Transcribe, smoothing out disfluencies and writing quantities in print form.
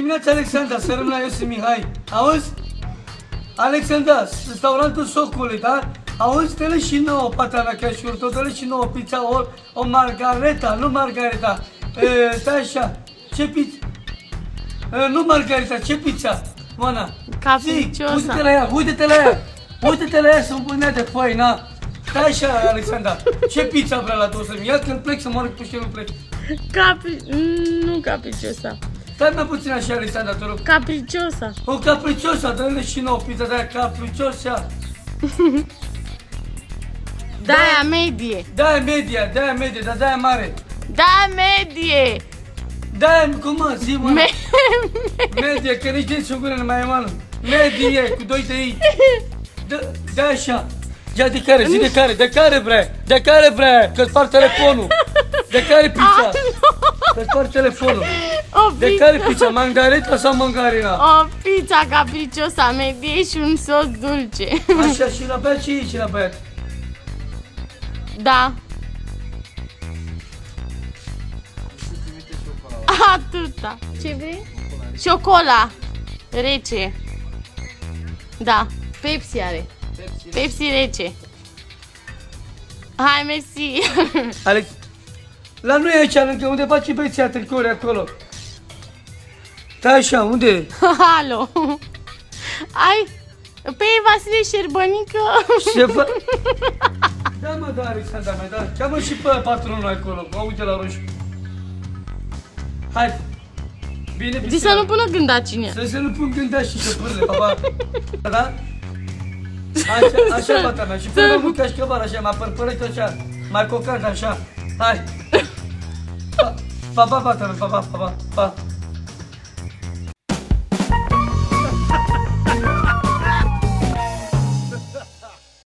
dimineața, Alexandra, să rămân la eu sunt Mihai. Auzi? Alexandra, restaurantul Socului, da? Auzi, dă-le și nouă patana cașurtă, dă-le și nouă pizza, o margareta, nu margareta. Stai așa, ce pizza? Nu margareta, ce pizza? Mana. Capriciosa. Uite-te la ea, uite-te la ea. Uite-te la ea să-mi punea de foai, na. Stai așa, Alexandra, ce pizza vrea la 200.000? Ia că-l plec să mănânc pe și nu plec. Nu capriciosa. Stai mai puțin așa, Alexandra, te rog. Capriciosa. O capriciosa, dă-le și nouă pizza de aia capriciosa. De-aia medie. De-aia media, dar de-aia mare. De-aia medie. De-aia, cum mă, zi, mă. Medie, că nici din sugură nu mai e, mă. Medie, cu 2 de i. De așa. Ia de care, zi de care vrea, că-ți par telefonul. De care pizza? Că-ți par telefonul. De care pizza, mangareta sau mangarina? O pizza capriciosa medie și un sos dulce. Așa, și la băiat și aici, la băiat. Da. Atâta. Ce vrei? Șocola. Rece. Da. Pepsi are. Pepsi rece. Hai, mersi. Alex, la noi aici, lângă unde faci băieția tricouri acolo. Stai așa, unde? Alo. Ai, pe Vasile Șerbănică. Da, mă, da, Alexandra mea, da. Cheamă și pe patronul acolo, mă uite la roșu. Hai. Bine, bine. Zici să nu pună gândacine. Să nu pun gândaci și șopârle, baba. Da? Așa, bata mea. Și până mă mult cașcaval, așa, m-a părpărit așa. Mai cocant, așa. Hai. Pa, bata mea, pa.